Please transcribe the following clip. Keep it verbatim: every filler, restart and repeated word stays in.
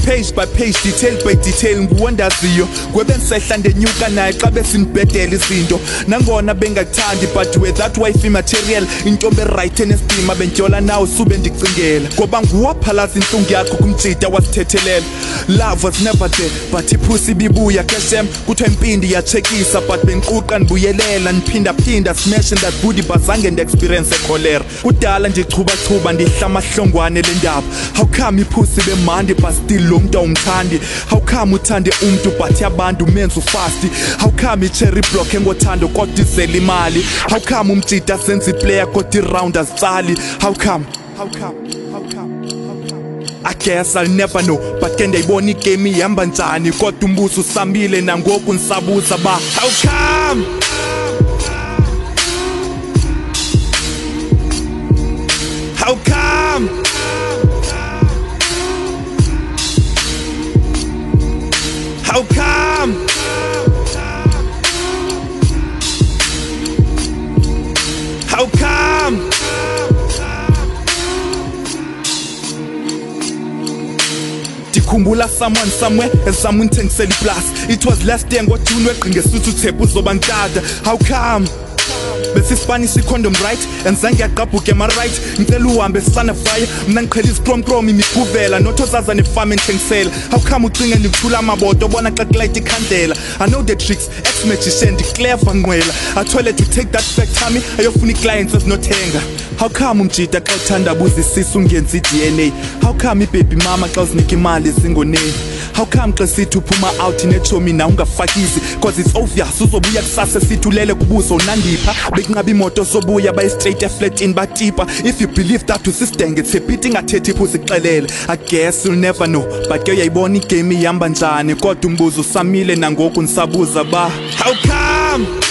page by page, detail by detail nguwondaziyo kwebensehla ndenyuka naye xa besinibhedela izinto nangona bengakuthandi but with that wife material intombi right enestima bentyola nawe sube ndicingela ngoba nguwaphalaza intlungu yakho kumjida wasithethelela. Love was never there but ipusi bibuya keshem kuthiwa impindi yatshekisa but benquqa ndibuyelela niphinda-phinda smashing that booty bazange ndi-experience echolera kudala ndichuba-chuba ndihla amahlongwane le ndaba. How come ipusi bemandi but still lo mntu awumthandi? How come uthande umntu but yabantu menza ufasti? How come i-cherry block engothando kodwa izela imali? How come umjida senza iplayer kodwa i-round azitsali? How come? How come? How come? I guess I'll never know but ke ndiyayibona igame ihamba njani kodwa umbuso usambile nangoku ndisabuza ba how come? How come? How come? How come? Ndikhumbula someone somewhere and someone thengisela iplus. It was last year ngoJune weqingesuthu uthepha uzoba ngitata. How come? Besisipanish i-condom right and zange yaqabhuke ama-right ngicela uhambe sisana fire mna ngiqhela izikromkrom imiguvela nothozaza nefama enthengisela. How come ucinge ndikuthula amabodo bona xa kulayita ikhandlela? I know the tricks ex-magician ndiclever nqwela athole to take that fact hami ayofuna ii-clients ezinothenga. How come umjida xa uthandabuza isisu ungenza i-D N A? How come ibaby mama xa uzinika imali ezingoneni? How come xa sithi uphuma out netshomi na ungafakizi cause it's obvious uzobuya kusasa sithi ulele kubuso unandipha bekunqaba imoto sobuya bayi-straight eflatini batipa. If you believe that usisdenge tsebhiti ingathethi iphusi kuxelele. I guess you'll never know but ke uyayibona igame ihamba njani kodwa umbuzo usamile nangoku ndisabuza ba how come?